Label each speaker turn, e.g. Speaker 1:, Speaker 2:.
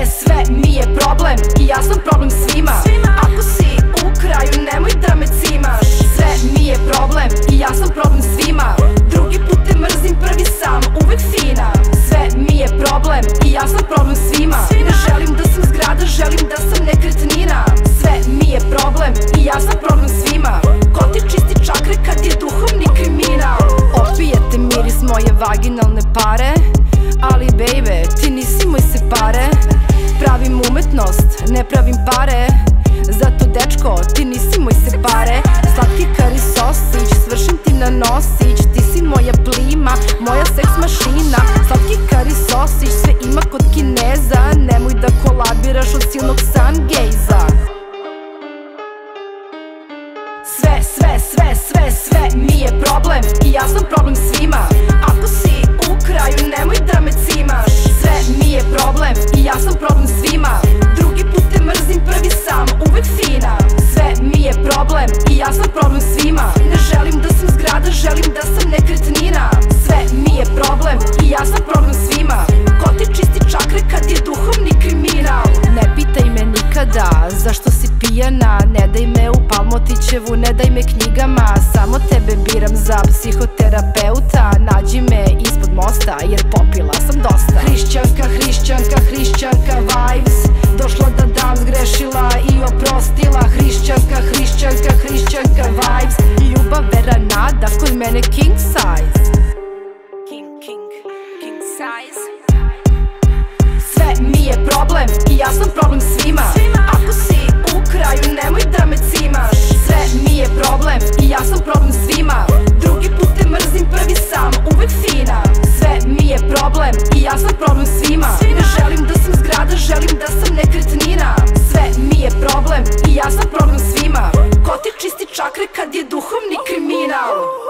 Speaker 1: Sve mi je problem i ja sam problem svima. Ako si u kraju nemoj da me cimaš. Sve mi je problem i ja sam problem svima. Drugi put te mrzim, prvi sam uvek fina. Sve mi je problem i ja sam problem svima. Ne želim da sam zgrada, želim da sam nekretnina. Sve mi je problem i ja sam problem svima. Ko ti čisti čakre kad je duhovni kriminal? Opijete miris moje vaginalne pare, ali baby, ti nisi moj separe. Pravim umetnost, ne pravim pare. Zato dečko, ti nisi moj separe. Slatki kari sosić, svršim ti na nosić. Ti si moja plima, moja seks mašina. Slatki kari sosić, sve ima kod Kineza. Nemoj da kolabiraš od silnog sungejza. Sve mi je problem i ja sam problem svima. Ako si u kraju nemoj da me cimaš. Sve mi je problem i ja sam problem svima. Drugi put te mrzim, prvi sam uvek fina. Sve mi je problem i ja sam problem svima. Ne želim da sam zgrada, želim da sam nekretnina. Sve mi je problem i ja sam problem svima. Ko ti čisti čakre kad je duhovni kriminal? Ne pitaj me nikada zašto si pijana. Ne daj me u Palmotićevu, ne daj me knjigama. Samo tebe biram za psihoterapeuta. Nađi me ispod mosta jer popila sam dosta. Hrišćanka vibes. Došla da dam, zgrešila i oprostila. Hrišćanka vibes. Ljubav, vera, nada, kod mene king size. King size. Sve mi je problem i ja sam problem svima. Ako si u kraju nemoj da me cimaš. Sve mi je problem i ja sam problem svima. Drugi put te mrzim, prvi sam uvek fina. Sve mi je problem i ja sam problem svima. Ne želim da sam zgrada, želim da sam nekretnina. Sve mi je problem i ja sam problem svima. Ko ti čisti čakre kad je duhovni kriminal?